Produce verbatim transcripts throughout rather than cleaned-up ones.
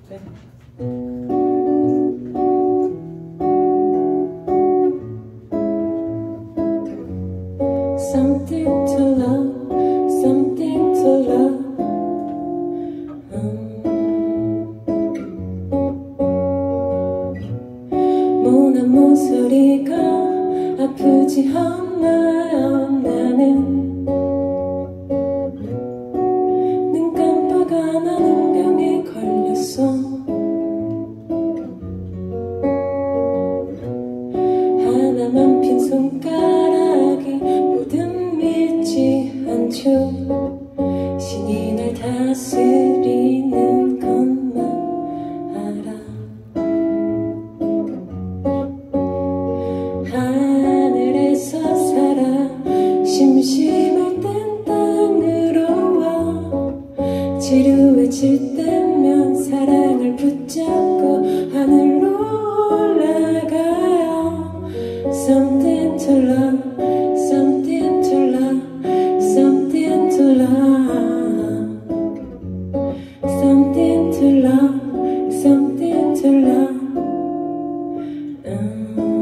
네. Something to love, something to love. 음. 모나모 소리가 아프지 않아요. 나는 눈 깜빡 안 하는 병에 걸렸어. 하나만 핀 손가락이 뭐든 믿지 않죠. 신이 날 다스리는 것만 알아. 하늘에서 살아 심심할 땐 땅으로 와. 지루해질 때면 사랑을 붙잡고 하늘로 올라가요. Something to love, something to love, something to love, something to love, something to love. 음.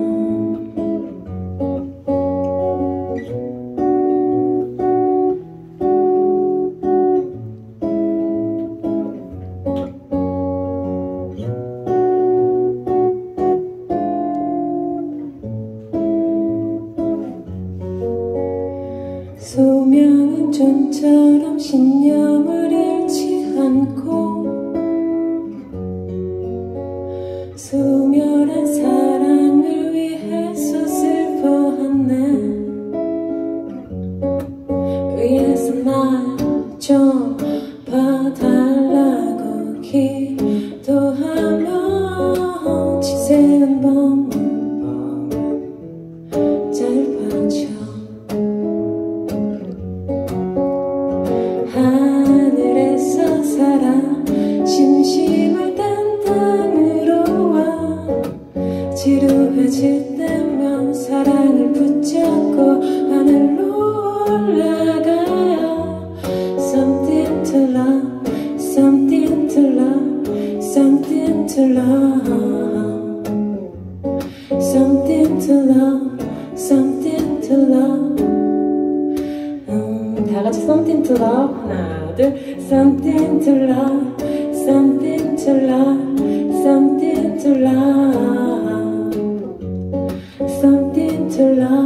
소명은 좀처럼 신념을 잃지 않고 소멸한 사랑을 위해서 슬퍼하네. 위에서 날 좀 봐달라고 기도하며 지새운 밤은 짧아져. 하늘에서 살아 심심할 땐 땅으로 와. 지루해질 때면 사랑을 붙잡고 하늘로 올라가요. Something to love, something to love, something to love, something to love, something to love. 다 같이 something to love. 하나 둘. Something to love, something to love, something to love, something to love.